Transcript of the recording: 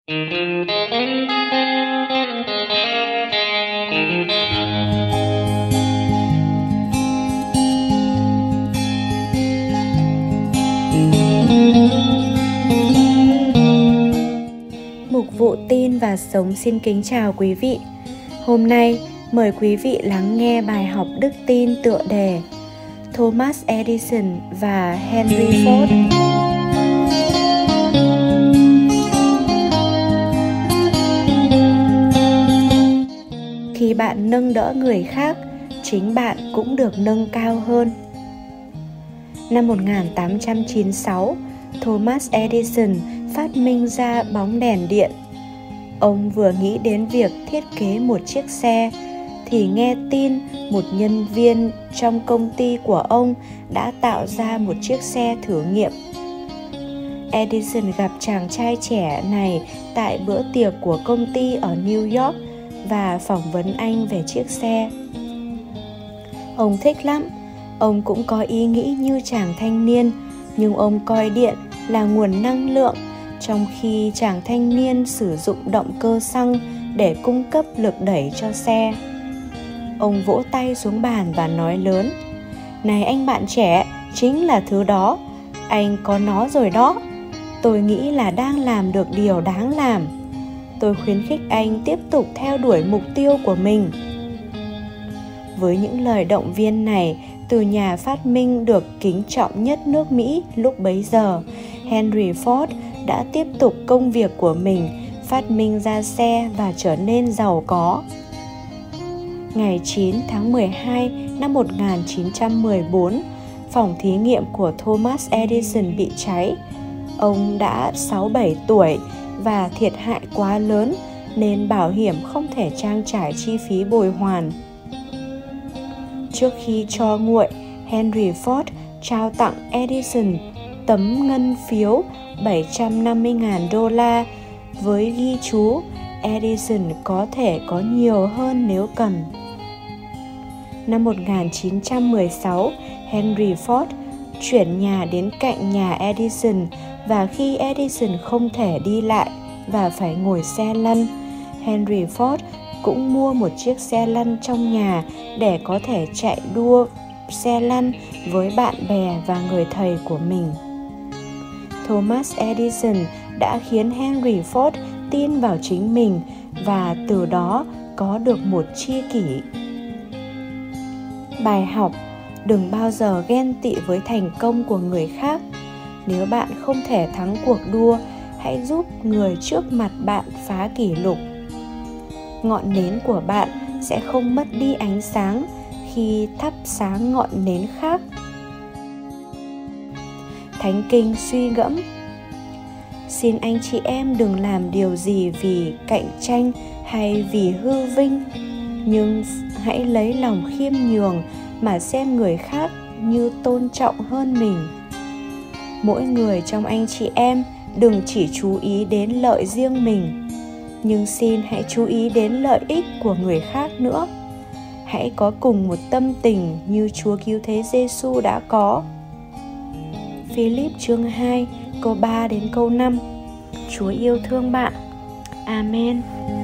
Mục vụ tin và sống xin kính chào quý vị. Hôm nay mời quý vị lắng nghe bài học đức tin tựa đề Thomas Edison và Henry Ford. Khi bạn nâng đỡ người khác, chính bạn cũng được nâng cao hơn. Năm 1896, Thomas Edison phát minh ra bóng đèn điện. Ông vừa nghĩ đến việc thiết kế một chiếc xe thì nghe tin một nhân viên trong công ty của ông đã tạo ra một chiếc xe thử nghiệm. Edison gặp chàng trai trẻ này tại bữa tiệc của công ty ở New York và phỏng vấn anh về chiếc xe. Ông thích lắm. Ông cũng có ý nghĩ như chàng thanh niên, nhưng ông coi điện là nguồn năng lượng, trong khi chàng thanh niên sử dụng động cơ xăng để cung cấp lực đẩy cho xe. Ông vỗ tay xuống bàn và nói lớn: "Này anh bạn trẻ, chính là thứ đó. Anh có nó rồi đó. Tôi nghĩ là đang làm được điều đáng làm. Tôi khuyến khích anh tiếp tục theo đuổi mục tiêu của mình." Với những lời động viên này từ nhà phát minh được kính trọng nhất nước Mỹ lúc bấy giờ, Henry Ford đã tiếp tục công việc của mình, phát minh ra xe và trở nên giàu có. Ngày 9 tháng 12 năm 1914, phòng thí nghiệm của Thomas Edison bị cháy. Ông đã 67 tuổi và thiệt hại quá lớn nên bảo hiểm không thể trang trải chi phí bồi hoàn. Trước khi cho nguội, Henry Ford trao tặng Edison tấm ngân phiếu $750.000 với ghi chú Edison có thể có nhiều hơn nếu cần. Năm 1916, Henry Ford chuyển nhà đến cạnh nhà Edison, và khi Edison không thể đi lại và phải ngồi xe lăn, Henry Ford cũng mua một chiếc xe lăn trong nhà để có thể chạy đua xe lăn với bạn bè và người thầy của mình. Thomas Edison đã khiến Henry Ford tin vào chính mình và từ đó có được một tri kỷ. Bài học: đừng bao giờ ghen tị với thành công của người khác. Nếu bạn không thể thắng cuộc đua, hãy giúp người trước mặt bạn phá kỷ lục. Ngọn nến của bạn sẽ không mất đi ánh sáng khi thắp sáng ngọn nến khác. Thánh Kinh suy gẫm: xin anh chị em đừng làm điều gì vì cạnh tranh hay vì hư vinh, nhưng hãy lấy lòng khiêm nhường mà xem người khác như tôn trọng hơn mình. Mỗi người trong anh chị em đừng chỉ chú ý đến lợi riêng mình, nhưng xin hãy chú ý đến lợi ích của người khác nữa. Hãy có cùng một tâm tình như Chúa Cứu Thế Giêsu đã có. Philip chương 2 câu 3 đến câu 5. Chúa yêu thương bạn. Amen.